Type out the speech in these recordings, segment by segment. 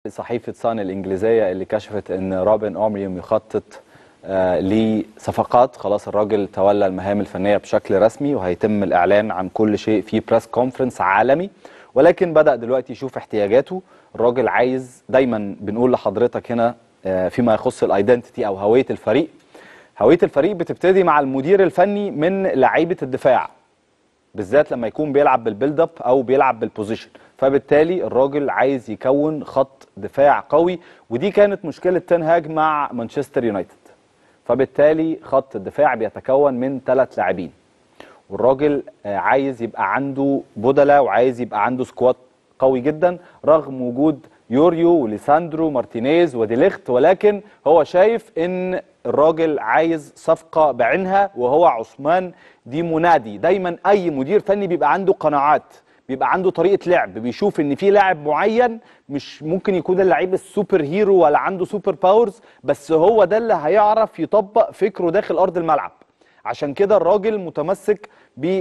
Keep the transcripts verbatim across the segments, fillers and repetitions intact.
صحيفة سان الإنجليزية اللي كشفت أن روبن أموريم يخطط آه لصفقات. خلاص الراجل تولى المهام الفنية بشكل رسمي وهيتم الإعلان عن كل شيء في بريس كونفرنس عالمي، ولكن بدأ دلوقتي يشوف احتياجاته. الراجل عايز، دايما بنقول لحضرتك هنا آه فيما يخص الايدنتيتي أو هوية الفريق، هوية الفريق بتبتدي مع المدير الفني من لعيبة الدفاع، بالذات لما يكون بيلعب بالبيلد اب او بيلعب بالبوزيشن. فبالتالي الراجل عايز يكون خط دفاع قوي، ودي كانت مشكله تين هاج مع مانشستر يونايتد. فبالتالي خط الدفاع بيتكون من ثلاث لاعبين، والراجل عايز يبقى عنده بدلاء وعايز يبقى عنده سكواد قوي جدا رغم وجود يوريو وليساندرو مارتينيز وديليخت، ولكن هو شايف ان الراجل عايز صفقه بعينها وهو عثمان ديمونادي. دايما اي مدير فني بيبقى عنده قناعات، بيبقى عنده طريقه لعب، بيشوف ان في لاعب معين مش ممكن يكون اللعيب السوبر هيرو ولا عنده سوبر باورز، بس هو ده اللي هيعرف يطبق فكره داخل ارض الملعب. عشان كده الراجل متمسك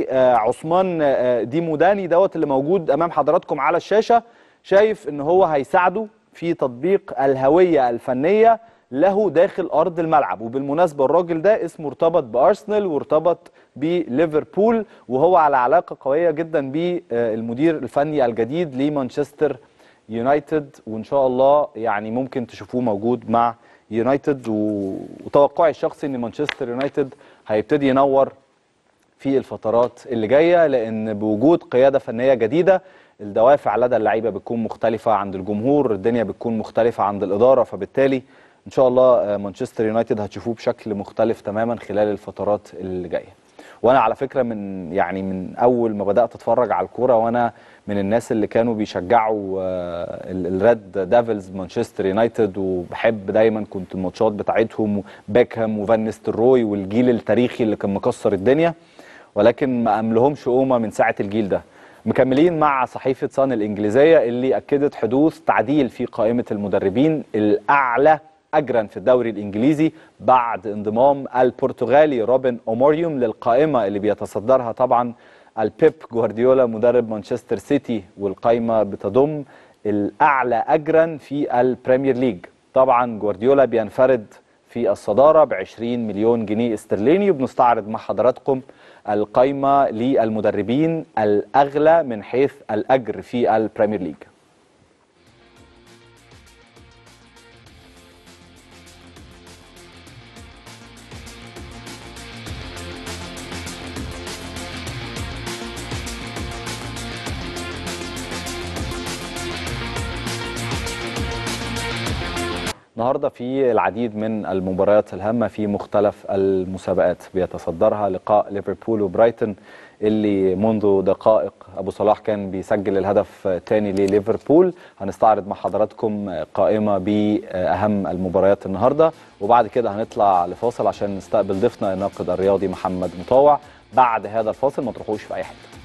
بعثمان ديموداني دوت اللي موجود امام حضراتكم على الشاشه، شايف ان هو هيساعده في تطبيق الهويه الفنيه له داخل ارض الملعب. وبالمناسبه الراجل ده اسمه ارتبط بارسنال وارتبط بليفربول، وهو على علاقه قويه جدا بالمدير الفني الجديد لمانشستر يونايتد، وان شاء الله يعني ممكن تشوفوه موجود مع يونايتد. وتوقعي الشخصي ان مانشستر يونايتد هيبتدي ينور في الفترات اللي جايه، لان بوجود قياده فنيه جديده الدوافع لدى اللعيبه بتكون مختلفه عند الجمهور، الدنيا بتكون مختلفه عند الاداره، فبالتالي ان شاء الله مانشستر يونايتد هتشوفوه بشكل مختلف تماما خلال الفترات اللي جايه. وانا على فكره من يعني من اول ما بدات اتفرج على الكوره وانا من الناس اللي كانوا بيشجعوا الريد ديفلز مانشستر يونايتد، وبحب دايما كنت الماتشات بتاعتهم وبيكهام وفان نيستلروي والجيل التاريخي اللي كان مكسر الدنيا، ولكن ما املهمش قومه من ساعه الجيل ده. مكملين مع صحيفه سان الانجليزيه اللي اكدت حدوث تعديل في قائمه المدربين الاعلى أجرا في الدوري الإنجليزي بعد انضمام البرتغالي روبن أموريوم للقائمة اللي بيتصدرها طبعا البيب جوارديولا مدرب مانشستر سيتي، والقائمة بتضم الأعلى أجرا في البريمير ليج. طبعا جوارديولا بينفرد في الصدارة بعشرين مليون جنيه استرليني، وبنستعرض مع حضراتكم القائمة للمدربين الأغلى من حيث الأجر في البريمير ليج. النهارده في العديد من المباريات الهامه في مختلف المسابقات، بيتصدرها لقاء ليفربول وبرايتون اللي منذ دقائق ابو صلاح كان بيسجل الهدف الثاني لليفربول. هنستعرض مع حضراتكم قائمه باهم المباريات النهارده، وبعد كده هنطلع لفاصل عشان نستقبل ضيفنا الناقد الرياضي محمد مطاوع. بعد هذا الفاصل ما تروحوش في اي حته.